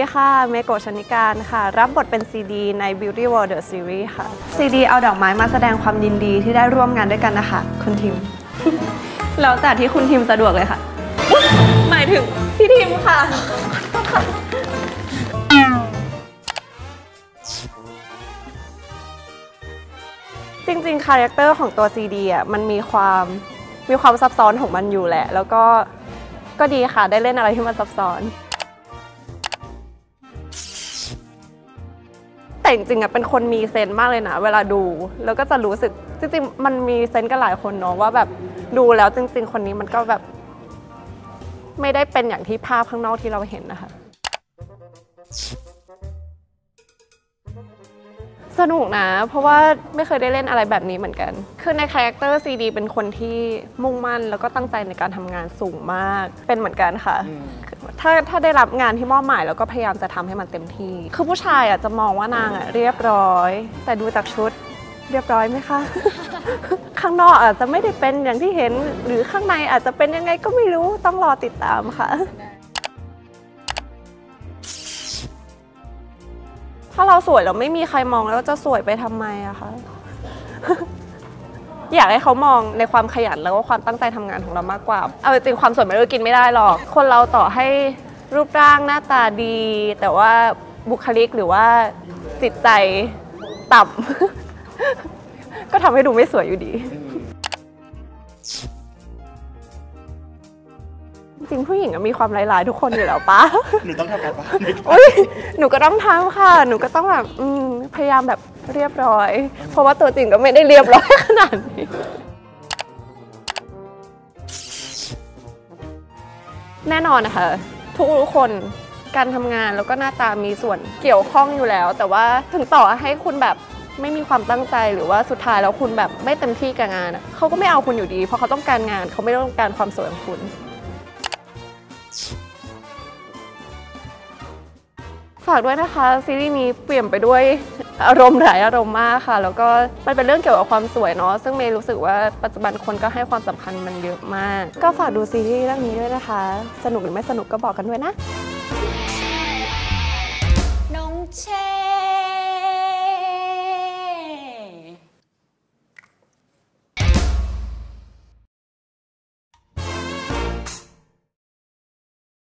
ค่ะเมโกะ ชนิการค่ะรับบทเป็นซีดีใน Beauty World The Series ค่ะซีดีเอาดอกไม้มาแสดงความยินดีที่ได้ร่วมงานด้วยกันนะคะคุณทิม แล้วแต่ที่คุณทิมสะดวกเลยค่ะ หมายถึงพี่ทิมค่ะ จริงๆคาแรคเตอร์ของตัวซีดีอ่ะมันมีความซับซ้อนของมันอยู่แหละแล้วก็ดีค่ะได้เล่นอะไรที่มันซับซ้อนแต่จริงๆอ่ะเป็นคนมีเซนส์มากเลยนะเวลาดูแล้วก็จะรู้สึกจริงๆมันมีเซนส์กันหลายคนเนาะว่าแบบดูแล้วจริงๆคนนี้มันก็แบบไม่ได้เป็นอย่างที่ภาพข้างนอกที่เราเห็นนะคะสนุกนะเพราะว่าไม่เคยได้เล่นอะไรแบบนี้เหมือนกันคือในคาแรคเตอร์ซีดีเป็นคนที่มุ่งมั่นแล้วก็ตั้งใจในการทำงานสูงมากเป็นเหมือนกันค่ะถ้าได้รับงานที่มอบหมายแล้วก็พยายามจะทำให้มันเต็มที่คือผู้ชายอ่ะจะมองว่านางอ่ะเรียบร้อยแต่ดูจากชุดเรียบร้อยไหมคะ ข้างนอกอาจจะไม่ได้เป็นอย่างที่เห็นหรือข้างในอาจจะเป็นยังไงก็ไม่รู้ต้องรอติดตามค่ะถ้าเราสวยแล้วไม่มีใครมองแล้วจะสวยไปทำไมอะคะ อยากให้เขามองในความขยันแล้วก็ความตั้งใจทำงานของเรามากกว่าเอาจริงความสวยมันก็กินไม่ได้หรอกคนเราต่อให้รูปร่างหน้าตาดีแต่ว่าบุคลิกหรือว่าจิตใจต่ำ ก็ทำให้ดูไม่สวยอยู่ดีจริงผู้หญิงมีความร้ายๆทุกคนอยู่แล้วปะหนูต้องทำการบ้านหนูก็ต้องทำค่ะหนูก็ต้องแบบพยายามแบบเรียบร้อยเพราะว่าตัวจริงก็ไม่ได้เรียบร้อยขนาดนี้แน่นอนนะคะทุกคนการทำงานแล้วก็หน้าตามีส่วนเกี่ยวข้องอยู่แล้วแต่ว่าถึงต่อให้คุณแบบไม่มีความตั้งใจหรือว่าสุดท้ายแล้วคุณแบบไม่เต็มที่กับงานเขาก็ไม่เอาคุณอยู่ดีเพราะเขาต้องการงานเขาไม่ต้องการความสวยของคุณฝากด้วยนะคะซีรีส์นี้เปลี่ยนไปด้วยอารมณ์หลายอารมณ์มากค่ะแล้วก็มันเป็นเรื่องเกี่ยวกับความสวยเนาะซึ่งเมย์รู้สึกว่าปัจจุบันคนก็ให้ความสำคัญมันเยอะมากก็ฝากดูซีรีส์เรื่องนี้ด้วยนะคะสนุกหรือไม่สนุกก็บอกกันด้วยนะน้องเช